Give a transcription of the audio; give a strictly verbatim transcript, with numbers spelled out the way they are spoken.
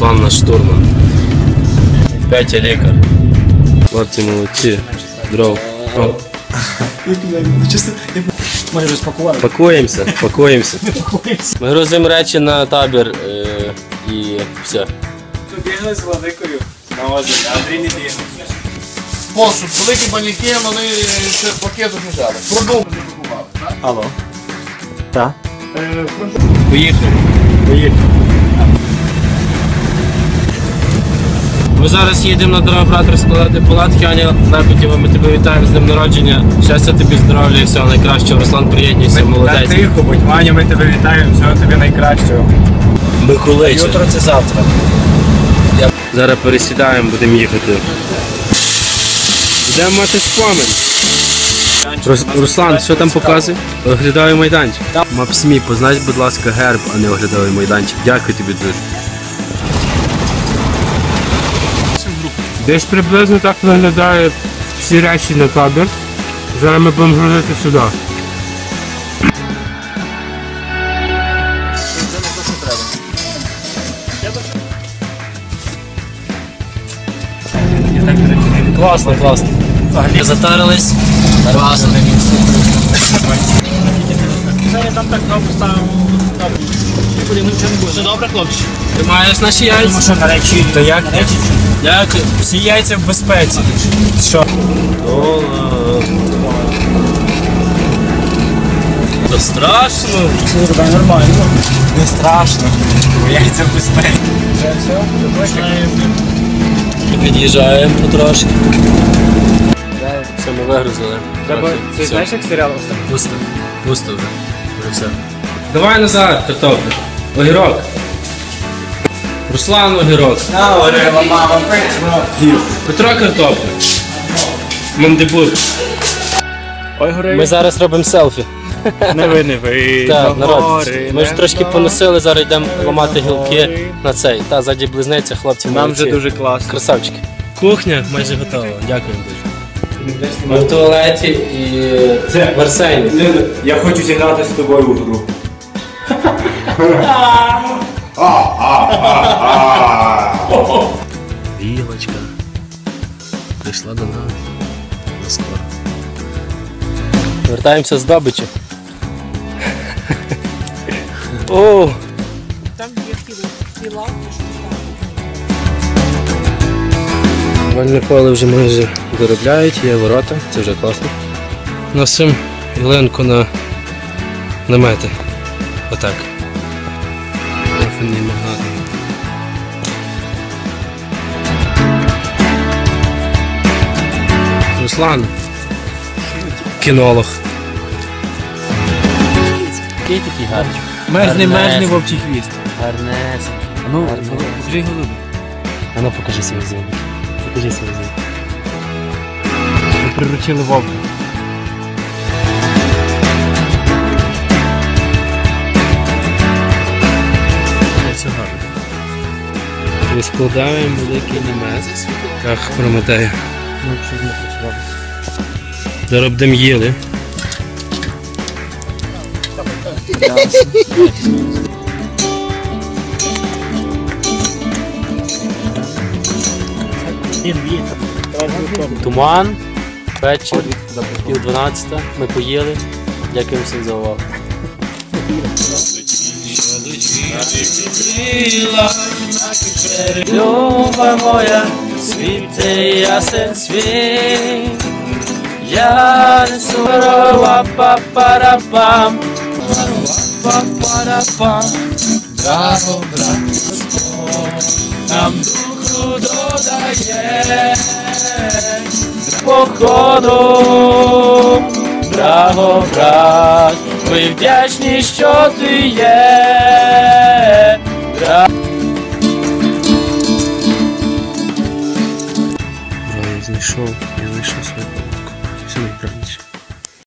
Руслан наш штурман. Петя лікар. Хлопці молодці. Здорово. Ми вже спакували. Пакуємося, пакуємося. Ми грузимо речі на табір е і все. Бігли з Владикою на озері, а Андрій не бігав. Посуд, великі баняки, вони ще в пакетах лежали. Продовжуємо запакували, так? Алло. Так? Поїхали. Поїхали. Ми зараз їдемо на дорогобрат складати палатки. Аня Лебедєва, ми тебе вітаємо з днем народження. Щастя тобі, здоров'я і всього найкращого. Руслан, приєднуйся, молодець. Так тихо, будь Аня, ми тебе вітаємо, всього тобі найкращого. Миколича. Утро це завтра. Зараз пересідаємо, будемо їхати. Будемо мати спомин. Рус, Руслан, що там показує? Оглядовий майданчик. Мапсмі, познач, будь ласка, герб, а не оглядовий майданчик. Дякую тобі дуже. Десь приблизно так виглядає всі речі на табір. Зараз ми будемо грузити сюди. Класно, класно. Затарились. Класно. Там так поставимо. Все добре, хлопці? Ти маєш наші яйця? Що на речі? То як? Дякую. Всі яйця в безпеці. Що? Це страшно. Нормально. Не страшно, бо яйця в безпеці. Під'їжджаємо потрошки. Все, ми вигрузили. Це знаєш, як серіал остав? Пусто. Пусто вже. Вже все. Давай назад, картоплю. Огірок. Руслан огірок. Говорила мама, Петро. Петро картоплю. Мандибур. Ой, гори. Ми зараз робимо селфі. Не ви, не ви. Так, народ. Ми ж трошки поносили, зараз йдемо ламати гілки на цей. Та, ззаді близниця, хлопці Нам молодці. вже дуже класно. Красавчики. Кухня майже готова. Дякую дуже. Ми в туалеті і Це. в Арсені. Я хочу зіграти з тобою у гру. Білочка прийшла до нас на скоро. Вертаємося з добичі. О! Там є такі лавки, що Вальне поле вже майже доробляють, є ворота, це вже класно. Носимо ялинку на намети. Отак. Руслан. Кінолог. Який такий гарний? Мерзне, мерзне вовчий хвіст. Гарнець. Ну, покажи голуби. А ну покажи свої зуби. Покажи свої зуби. Ми приручили вовка. Все гарно. Розкладаємо великий намет. Ах, Прометею. Ну, щоб не працював. Зараз будемо їли. Туман, вечір, пів дванадцята, ми поїли. Дякую всім за увагу. Люба моя, світи ясен світ, я несу ва-па-па-ра-пам, ва-па-па-ра-пам, драго, брат, Господь, нам духу додає, походу, драго, брат, ми вдячні, що ти є.